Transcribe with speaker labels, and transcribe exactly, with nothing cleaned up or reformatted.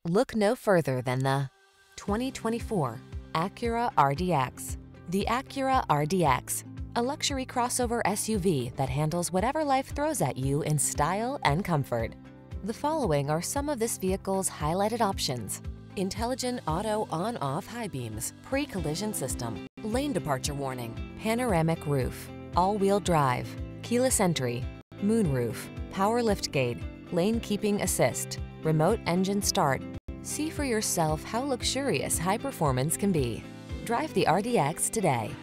Speaker 1: Look no further than the twenty twenty-four Acura R D X. The Acura R D X, a luxury crossover S U V that handles whatever life throws at you in style and comfort. The following are some of this vehicle's highlighted options: intelligent auto on-off high beams, pre-collision system, lane departure warning, panoramic roof, all-wheel drive, keyless entry, moonroof, power liftgate, lane keeping assist, remote engine start. See for yourself how luxurious high performance can be. Drive the R D X today.